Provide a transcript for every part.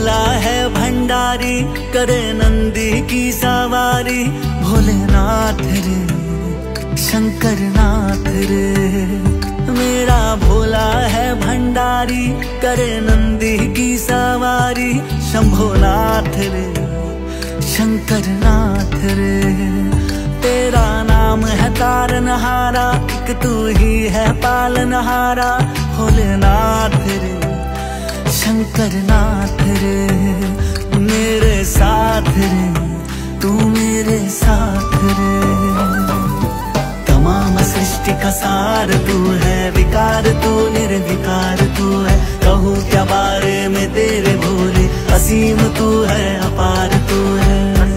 भोला है भंडारी, करे नंदी की सवारी। भोलेनाथ रे शंकर नाथ रे, मेरा भोला है भंडारी, करे नंदी की सवारी। शंभोनाथ रे शंकर नाथ रे, तेरा नाम है तारनहारा, एक तू ही है पालनहारा। भोलेनाथ रे शंकर नाथ रे, मेरे साथ रे तू मेरे साथ रे। तमाम सृष्टि का सार तू है, विकार तू निर्विकार तू है। कहूँ क्या बारे में तेरे भोले, असीम तू है अपार तू है।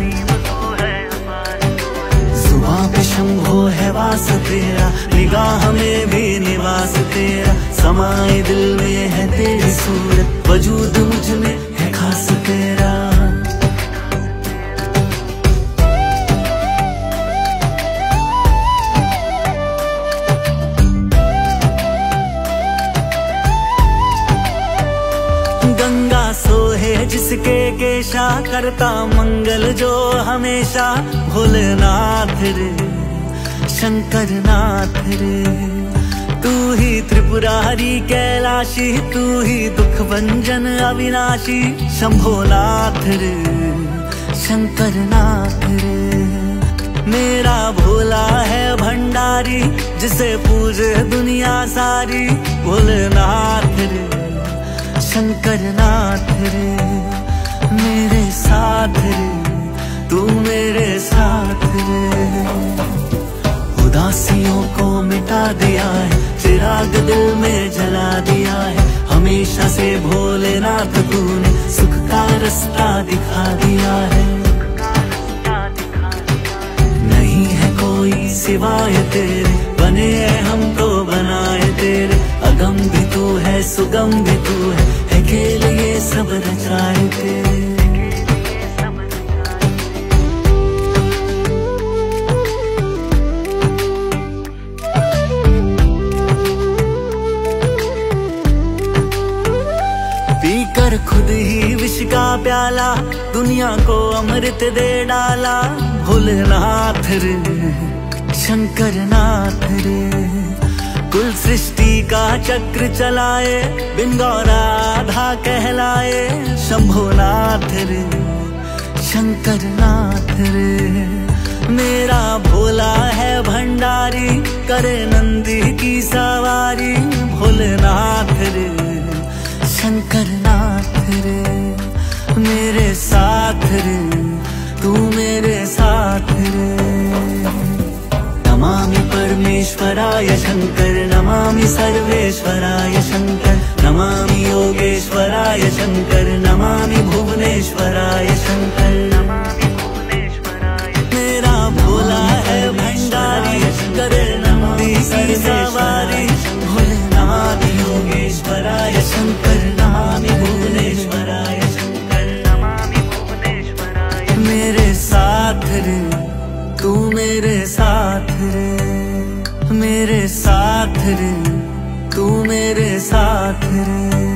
जुबां पे शंभो है वास तेरा, निगाह में भी निवास तेरा। समाए दिल में है तेरी सूरत, वजूद मुझ में है खास तेरा। गंगा सोहे जिसके केशा, करता मंगल जो हमेशा। भोलेनाथ रे शंकर नाथ रे, तू ही त्रिपुरारी कैलाशी, तू ही दुख भंजन अविनाशी। शंभोनाथ रे शंकर नाथ रे, मेरा भोला है भंडारी, जिसे पूजे दुनिया सारी। भोलेनाथ रे शंकर नाथ रे, मेरे साथ रे तू मेरे साथ रे। उदासियों को मिटा दिया है, चिराग दिल में जला दिया है। हमेशा से भोलेनाथ तूने सुख का रास्ता दिखा दिया है। नहीं है कोई सिवाय तेरे, बने हैं हमको बनाए तेरे। अगम भी तू है सुगम भी तू है खेल ये सब रचाए तेरे। पीकर खुद ही विष का प्याला, दुनिया को अमृत दे डाला। भोलेनाथ रे शंकर नाथ रे, कुल सृष्टि का चक्र चलाए, बिन गौराधा कहलाए। शंभोनाथ रे शंकर नाथ रे, मेरा भोला है भंडारी, करे नंदी की सवारी। भोलेनाथ रे शंकर नाथ रे, मेरे साथ रे तू मेरे साथ रे। नमामि परमेश्वराय शंकर, नमामि सर्वेश्वराय शंकर। नमामि योगेश्वराय शंकर, नमामि भुवनेश्वराय शंकर। मेरा भोला है भंडारी, करे नंदी की सवारी। भोले नमामि योगेश्वराय शंकर, नमामि भुवनेश्वराय शंकर। मेरे साथ रे तू मेरे साथ रे, मेरे साथ रे तू मेरे साथ रे।